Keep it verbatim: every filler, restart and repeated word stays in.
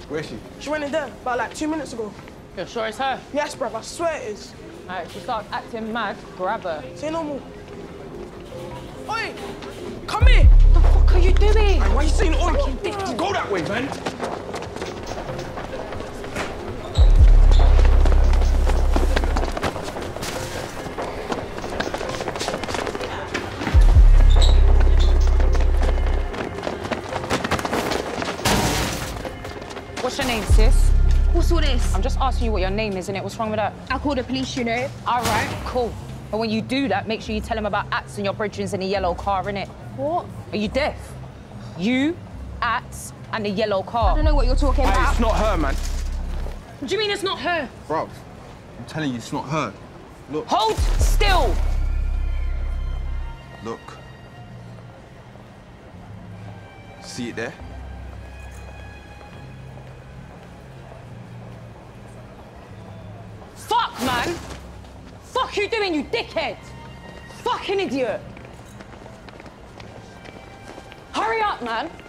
Where's she? She went in there about like two minutes ago. You're sure it's her? Yes, bruv, I swear it is. All right, if she starts acting mad, grab her. Say no more. Oi! Come here! What the fuck are you doing? Hey, why are you saying oi? Go that way, man. What's your name, sis? What's all this? I'm just asking you what your name is, innit? What's wrong with that? I called the police, you know. All right, cool. But when you do that, make sure you tell them about Ats and your brethrens in the yellow car, innit? What? Are you deaf? You, Ats, and the yellow car. I don't know what you're talking Hey, about. it's not her, man. What do you mean it's not her? Bruv, I'm telling you, it's not her. Look. Hold still! Look. See it there? Fuck, man! Fuck you doing, you dickhead! Fucking idiot! Hurry up, man!